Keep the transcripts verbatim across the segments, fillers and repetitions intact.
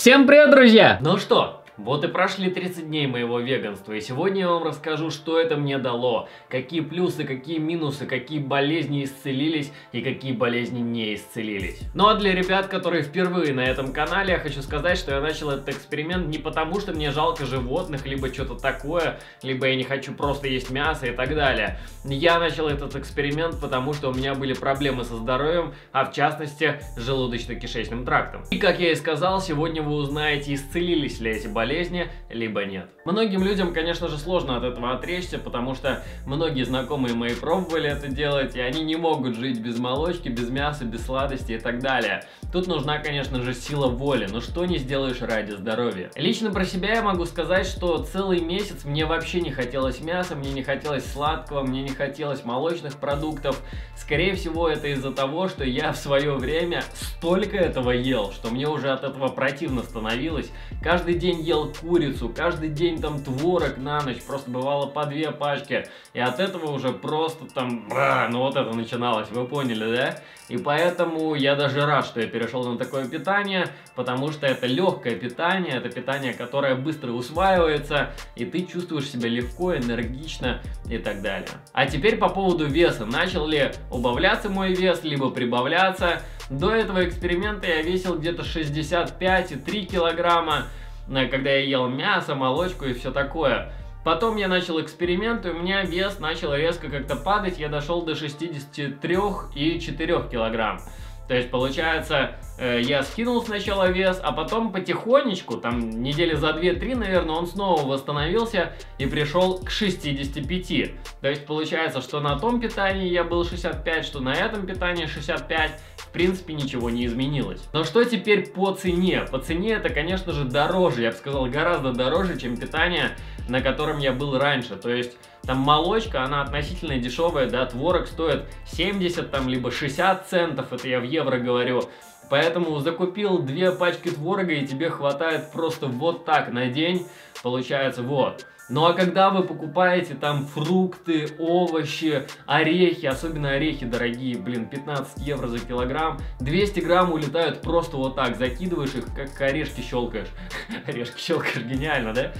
Всем привет, друзья! Ну что, вот и прошли тридцать дней моего веганства, и сегодня я вам расскажу, что это мне дало, какие плюсы, какие минусы, какие болезни исцелились и какие болезни не исцелились. Ну а для ребят, которые впервые на этом канале, я хочу сказать, что я начал этот эксперимент не потому, что мне жалко животных, либо что-то такое, либо я не хочу просто есть мясо и так далее. Я начал этот эксперимент, потому что у меня были проблемы со здоровьем, а в частности, с желудочно-кишечным трактом. И как я и сказал, сегодня вы узнаете, исцелились ли эти болезни, болезни, либо нет. Многим людям, конечно же, сложно от этого отречься, потому что многие знакомые мои пробовали это делать, и они не могут жить без молочки, без мяса, без сладостей и так далее. Тут нужна, конечно же, сила воли, но что не сделаешь ради здоровья. Лично про себя я могу сказать, что целый месяц мне вообще не хотелось мяса, мне не хотелось сладкого, мне не хотелось молочных продуктов. Скорее всего, это из-за того, что я в свое время столько этого ел, что мне уже от этого противно становилось. Каждый день ел курицу, каждый день там творог на ночь, просто бывало по две пачки, и от этого уже просто там, бра, ну вот это начиналось, вы поняли, да? И поэтому я даже рад, что я перешел на такое питание, потому что это легкое питание, это питание, которое быстро усваивается, и ты чувствуешь себя легко, энергично и так далее. А теперь по поводу веса. Начал ли убавляться мой вес, либо прибавляться? До этого эксперимента я весил где-то шестьдесят пять и три килограмма, когда я ел мясо, молочку и все такое. Потом я начал эксперимент, и у меня вес начал резко как-то падать, я дошел до шестидесяти трёх и четырёх килограмм. То есть, получается, э, я скинул сначала вес, а потом потихонечку, там недели за две-три, наверное, он снова восстановился и пришел к шестидесяти пяти. То есть, получается, что на том питании я был шестьдесят пять, что на этом питании шестьдесят пять. В принципе, ничего не изменилось. Но что теперь по цене? По цене это, конечно же, дороже, я бы сказал, гораздо дороже, чем питание, на котором я был раньше. То есть, там молочка, она относительно дешевая, да, творог стоит семьдесят, там, либо шестьдесят центов, это я в евро говорю. Поэтому закупил две пачки творога, и тебе хватает просто вот так на день, получается, вот. Ну а когда вы покупаете там фрукты, овощи, орехи, особенно орехи дорогие, блин, пятнадцать евро за килограмм, двести грамм улетают просто вот так, закидываешь их, как орешки щелкаешь. Орешки щелкаешь, гениально, да?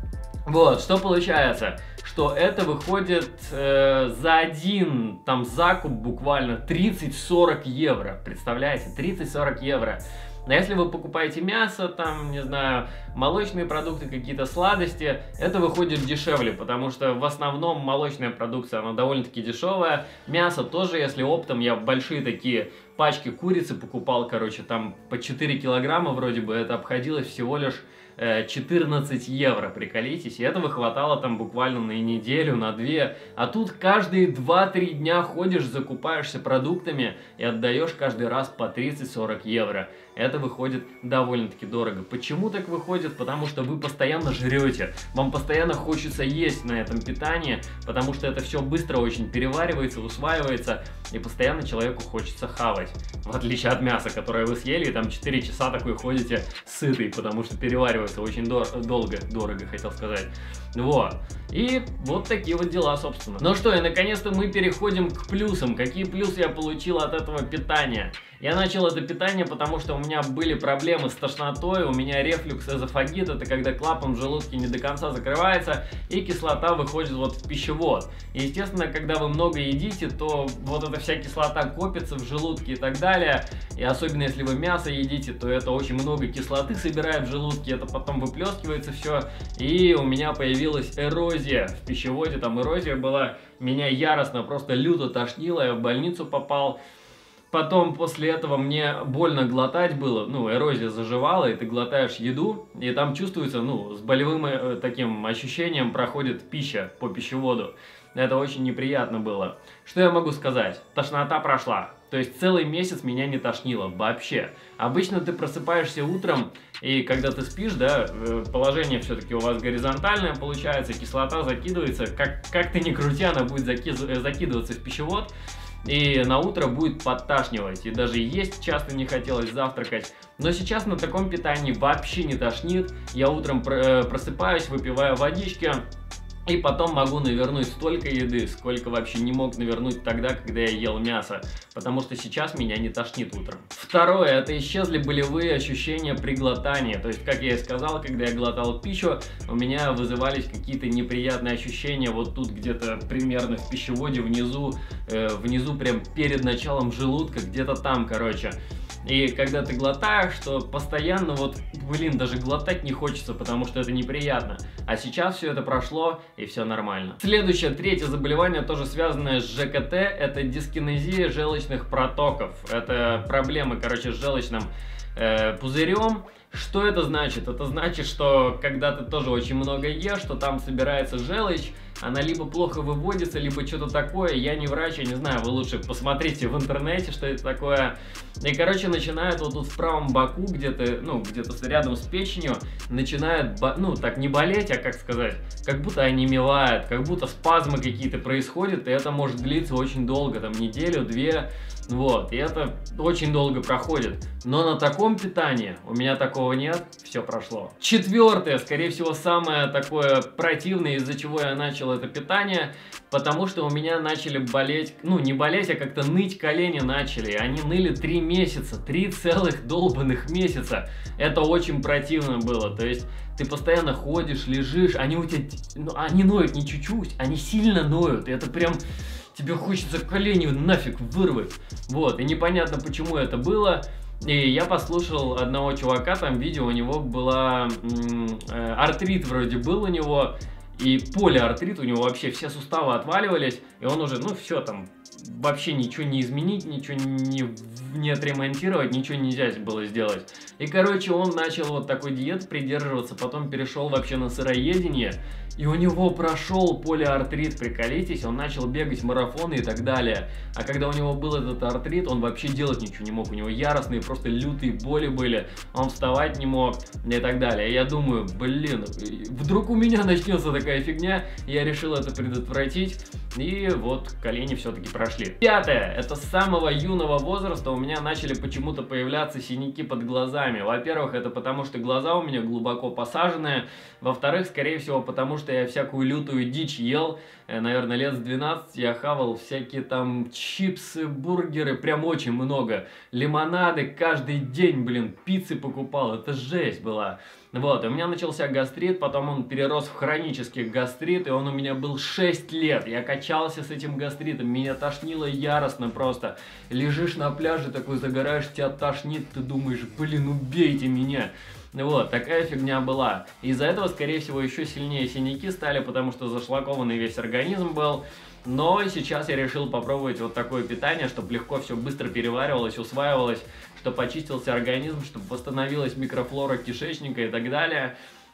Вот, что получается? Что это выходит э, за один там закуп буквально тридцать-сорок евро, представляете? тридцать-сорок евро. Но если вы покупаете мясо, там, не знаю, молочные продукты, какие-то сладости, это выходит дешевле, потому что в основном молочная продукция, она довольно-таки дешевая. Мясо тоже, если оптом, я большие такие пачки курицы покупал, короче, там по четыре килограмма вроде бы, это обходилось всего лишь четырнадцать евро, приколитесь, и этого хватало там буквально на неделю, на две, а тут каждые два-три дня ходишь, закупаешься продуктами и отдаешь каждый раз по тридцать-сорок евро. Это выходит довольно-таки дорого. Почему так выходит? Потому что вы постоянно жрете, вам постоянно хочется есть на этом питании, потому что это все быстро очень переваривается, усваивается, и постоянно человеку хочется хавать, в отличие от мяса, которое вы съели, и там четыре часа такой ходите сытый, потому что переваривается очень дор долго, дорого, хотел сказать. Вот. И вот такие вот дела, собственно. Ну что, и наконец-то мы переходим к плюсам. Какие плюсы я получил от этого питания? Я начал это питание, потому что у меня были проблемы с тошнотой, у меня рефлюкс, эзофагит, это когда клапан в желудке не до конца закрывается, и кислота выходит вот в пищевод. И, естественно, когда вы много едите, то вот эта вся кислота копится в желудке и так далее. И особенно если вы мясо едите, то это очень много кислоты собирает в желудке, это потом выплескивается все, и у меня появилась эрозия в пищеводе, там эрозия была, меня яростно, просто люто тошнило, я в больницу попал. Потом после этого мне больно глотать было, ну, эрозия заживала, и ты глотаешь еду, и там чувствуется, ну, с болевым э, таким ощущением проходит пища по пищеводу. Это очень неприятно было. Что я могу сказать? Тошнота прошла. То есть целый месяц меня не тошнило вообще. Обычно ты просыпаешься утром, и когда ты спишь, да, положение все-таки у вас горизонтальное получается, кислота закидывается, как, как ты ни крути, она будет заки закидываться в пищевод. И на утро будет подташнивать, и даже есть часто не хотелось завтракать. Но сейчас на таком питании вообще не тошнит. Я утром просыпаюсь, выпиваю водички, И потом могу навернуть столько еды, сколько вообще не мог навернуть тогда, когда я ел мясо, потому что сейчас меня не тошнит утром. Второе, это исчезли болевые ощущения при глотании, то есть, как я и сказал, когда я глотал пищу, у меня вызывались какие-то неприятные ощущения вот тут где-то примерно в пищеводе внизу, э, внизу прям перед началом желудка, где-то там, короче. И когда ты глотаешь, что постоянно вот, блин, даже глотать не хочется, потому что это неприятно. А сейчас все это прошло, и все нормально. Следующее, третье заболевание, тоже связанное с ЖКТ, это дискинезия желчных протоков. Это проблемы, короче, с желчным э, пузырем. Что это значит? Это значит, что когда ты тоже очень много ешь, что там собирается желчь, она либо плохо выводится, либо что-то такое. Я не врач, я не знаю, вы лучше посмотрите в интернете, что это такое. И, короче, начинает вот тут в правом боку, где-то, ну, где-то рядом с печенью, начинает, ну, так не болеть, а как сказать, как будто онемевает, как будто спазмы какие-то происходят, и это может длиться очень долго, там, неделю, две, вот, и это очень долго проходит. Но на таком питании у меня такого нет, все прошло. Четвертое, скорее всего, самое такое противное, из-за чего я начал это питание, потому что у меня начали болеть, ну не болеть, а как-то ныть колени начали. Они ныли три месяца, три целых долбанных месяца. Это очень противно было, то есть ты постоянно ходишь, лежишь, они у тебя, ну, они ноют не чуть-чуть, они сильно ноют, и это прям... Тебе хочется колени нафиг вырвать. Вот, и непонятно, почему это было. И я послушал одного чувака, там видео, у него была... Э, артрит вроде был у него, и полиартрит, у него вообще все суставы отваливались, и он уже, ну все там, вообще ничего не изменить, ничего не, не отремонтировать, ничего нельзя было сделать. И, короче, он начал вот такой диеты придерживаться, потом перешел вообще на сыроедение, и у него прошел полиартрит, приколитесь, он начал бегать марафоны и так далее. А когда у него был этот артрит, он вообще делать ничего не мог, у него яростные, просто лютые боли были, он вставать не мог и так далее. И я думаю, блин, вдруг у меня начнется такая фигня, я решил это предотвратить, и вот колени все-таки прошли. Пятое, это с самого юного возраста у меня начали почему-то появляться синяки под глазами. Во-первых, это потому что глаза у меня глубоко посаженные, во-вторых, скорее всего, потому что я всякую лютую дичь ел, наверное, лет с двенадцати я хавал всякие там чипсы, бургеры, прям очень много, лимонады каждый день, блин, пиццы покупал, это жесть была. Вот, и у меня начался гастрит, потом он перерос в хронический гастрит, и он у меня был шесть лет. Я качался с этим гастритом, меня тошнило яростно просто. Лежишь на пляже, такой загораешь, тебя тошнит, ты думаешь, блин, убейте меня. Вот, такая фигня была. Из-за этого, скорее всего, еще сильнее синяки стали, потому что зашлакованный весь организм был. Но сейчас я решил попробовать вот такое питание, чтобы легко все быстро переваривалось, усваивалось, чтобы очистился организм, чтобы восстановилась микрофлора кишечника и так далее.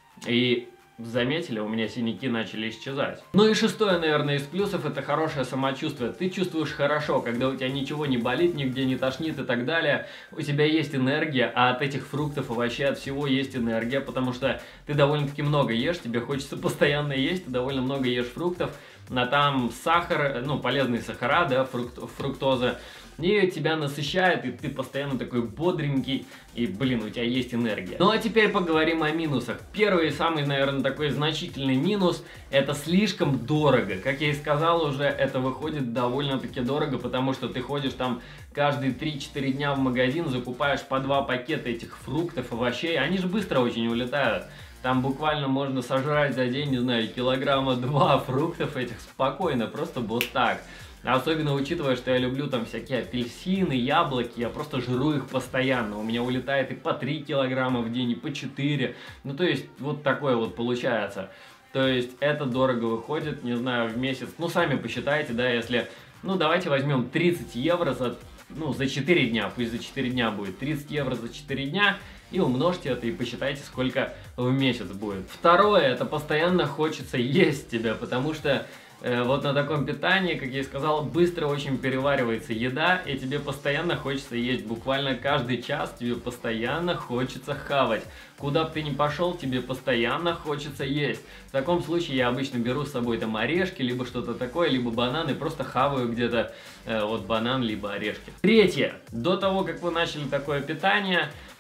И заметили, у меня синяки начали исчезать. Ну и шестое, наверное, из плюсов — это хорошее самочувствие. Ты чувствуешь хорошо, когда у тебя ничего не болит, нигде не тошнит и так далее. У тебя есть энергия, а от этих фруктов, овощей, от всего есть энергия, потому что ты довольно-таки много ешь, тебе хочется постоянно есть, ты довольно много ешь фруктов. А там сахар, ну, полезные сахара, да, фрукт, фруктоза, и тебя насыщает, и ты постоянно такой бодренький, и, блин, у тебя есть энергия. Ну, а теперь поговорим о минусах. Первый и самый, наверное, такой значительный минус — это слишком дорого. Как я и сказал уже, это выходит довольно-таки дорого, потому что ты ходишь там каждые три-четыре дня в магазин, закупаешь по два пакета этих фруктов, овощей, они же быстро очень улетают. Там буквально можно сожрать за день, не знаю, килограмма два фруктов этих спокойно, просто вот так. Особенно учитывая, что я люблю там всякие апельсины, яблоки, я просто жру их постоянно. У меня улетает и по три килограмма в день, и по четыре. Ну, то есть, вот такое вот получается. То есть, это дорого выходит, не знаю, в месяц. Ну, сами посчитайте, да, если... Ну, давайте возьмем тридцать евро за, ну, за четыре дня, пусть за четыре дня будет. тридцать евро за четыре дня. И умножьте это и посчитайте, сколько в месяц будет. Второе, это постоянно хочется есть тебя, потому что э, вот на таком питании, как я и сказал, быстро очень переваривается еда, и тебе постоянно хочется есть. Буквально каждый час тебе постоянно хочется хавать. Куда бы ты ни пошел, тебе постоянно хочется есть. В таком случае я обычно беру с собой там орешки, либо что-то такое, либо бананы, просто хаваю где-то э, вот банан, либо орешки. Третье. До того, как вы начали такое питание,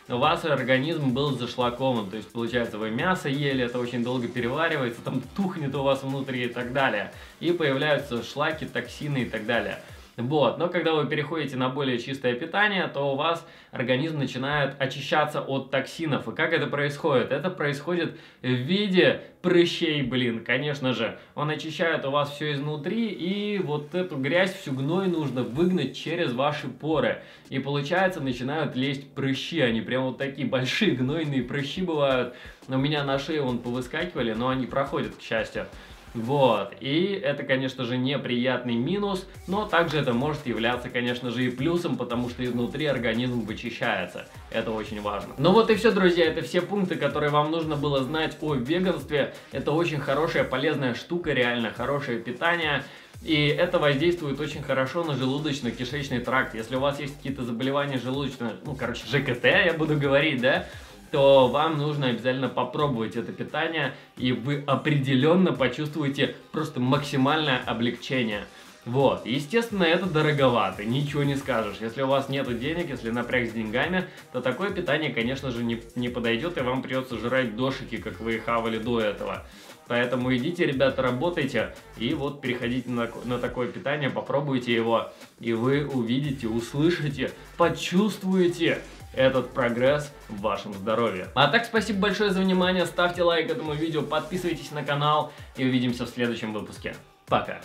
у вас организм был зашлакован, то есть получается вы мясо ели, это очень долго переваривается, там тухнет у вас внутри и так далее, и появляются шлаки, токсины и так далее. Вот, но когда вы переходите на более чистое питание, то у вас организм начинает очищаться от токсинов. И как это происходит? Это происходит в виде прыщей, блин, конечно же. Он очищает у вас все изнутри, и вот эту грязь, всю гной нужно выгнать через ваши поры. И получается, начинают лезть прыщи, они прям вот такие большие гнойные прыщи бывают. У меня на шее вон повыскакивали, но они проходят, к счастью. Вот, и это, конечно же, неприятный минус, но также это может являться, конечно же, и плюсом, потому что изнутри организм вычищается. Это очень важно. Ну вот и все, друзья, это все пункты, которые вам нужно было знать о веганстве. Это очень хорошая, полезная штука, реально хорошее питание. И это воздействует очень хорошо на желудочно-кишечный тракт. Если у вас есть какие-то заболевания желудочного, ну, короче, ЖКТ, я буду говорить, да, то вам нужно обязательно попробовать это питание, и вы определенно почувствуете просто максимальное облегчение. Вот, естественно, это дороговато, ничего не скажешь. Если у вас нет денег, если напряг с деньгами, то такое питание, конечно же, не, не подойдет, и вам придется жрать дошики, как вы хавали до этого. Поэтому идите, ребята, работайте, и вот переходите на, на такое питание, попробуйте его, и вы увидите, услышите, почувствуете этот прогресс в вашем здоровье. А так, спасибо большое за внимание, ставьте лайк этому видео, подписывайтесь на канал, и увидимся в следующем выпуске. Пока!